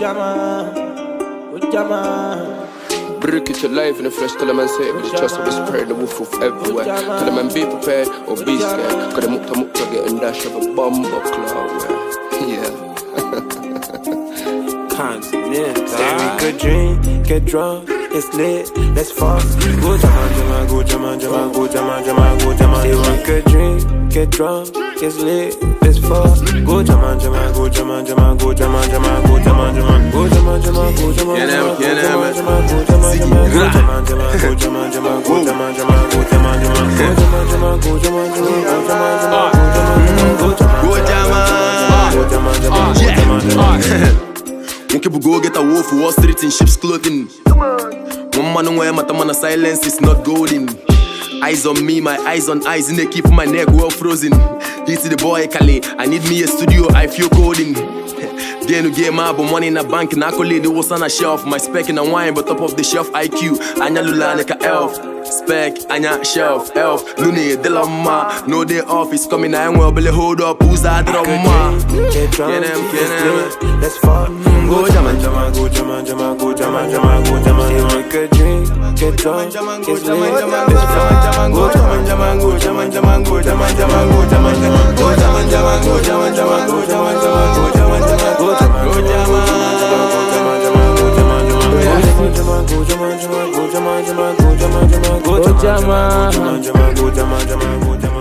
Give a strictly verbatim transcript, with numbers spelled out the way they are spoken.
German, go German. Break it your life in the flesh, tell a man say it with the chest of the spirit, the wolf of everywhere. Tell a man be prepared or be scared, cause the mukta mukta getting dash of a bomb cloud. Yeah. Say we could drink, get drunk, it's lit, let's fuck. Go German, German, go German, German, go German, German, go German. Say we could drink, get drunk, it's lit, let's fuck. Go German, German, go German, German, go German, German, go German, German, go German, German, go German, German, go German, German, go German, German, go German, German, go German, German, go German, German, go German, German, go German, German, go German, German, go German, German, go German, German, go German, German. One people go get a wolf for Wall Street in sheep's clothing. One man on where my man silence is not golden. Eyes on me, my eyes on eyes, and they keep my neck well frozen. Hit the boy Kale, I need me a studio, I feel coding. Then you get my money in a bank, and I call it the was on a shelf. My spec in a wine, but top of the shelf I Q. Anya Lula neka elf. Spec, Anya shelf, elf. Lune de la ma, no day off, it's coming, I ain't well, but hold up, who's that drama? Get drunk, let's fuck. Go German, German, go German, German, go German, German, go German. Say we could drink, get drunk, it's lit, let's fuck. Go German, German, go German, German, go German, German, go German, German. Go German, German, go German, German, go German, German, go German, German. Go German, go German, go German, German, go German, German, go German, German, go German, German, go German, German, go German, German, go German, German, go German.